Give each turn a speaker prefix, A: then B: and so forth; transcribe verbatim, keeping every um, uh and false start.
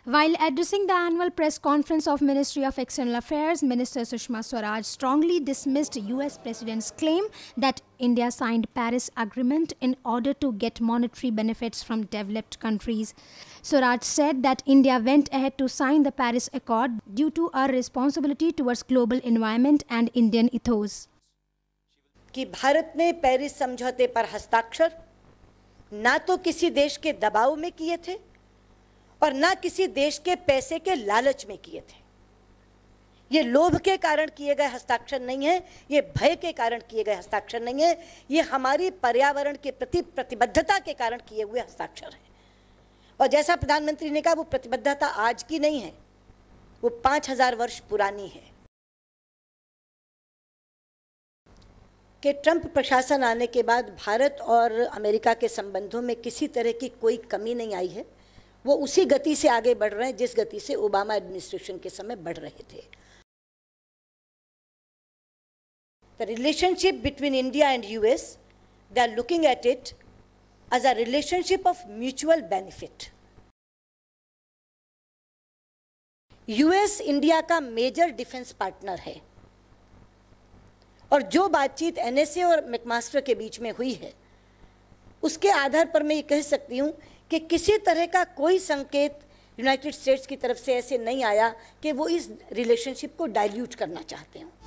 A: While addressing the annual press conference of Ministry of External Affairs, Minister Sushma Swaraj strongly dismissed U S President's claim that India signed Paris Agreement in order to get monetary benefits from developed countries. Swaraj said that India went ahead to sign the Paris Accord due to our responsibility towards global environment and Indian ethos.
B: कि भारत ने Paris समझौते पर हस्ताक्षर ना तो किसी देश के दबाव में किए थे और ना किसी देश के पैसे के लालच में किए थे। ये लोभ के कारण किए गए हस्ताक्षर नहीं है, ये भय के कारण किए गए हस्ताक्षर नहीं है, ये हमारी पर्यावरण के प्रति प्रतिबद्धता के कारण किए हुए हस्ताक्षर है। और जैसा प्रधानमंत्री ने कहा, वो प्रतिबद्धता आज की नहीं है, वो पांच हजार वर्ष पुरानी है। कि ट्रंप प्रशासन आने के बाद भारत और अमेरिका के संबंधों में किसी तरह की कोई कमी नहीं आई है। वो उसी गति से आगे बढ़ रहे हैं जिस गति से ओबामा एडमिनिस्ट्रेशन के समय बढ़ रहे थे। The relationship between India and U S, they are looking at it as a relationship of mutual benefit. U S India का मेजर डिफेंस पार्टनर है और जो बातचीत एन एस ए और मैकमास्टर के बीच में हुई है, उसके आधार पर मैं ये कह सकती हूँ कि किसी तरह का कोई संकेत यूनाइटेड स्टेट्स की तरफ से ऐसे नहीं आया कि वो इस रिलेशनशिप को डाइल्यूट करना चाहते हों।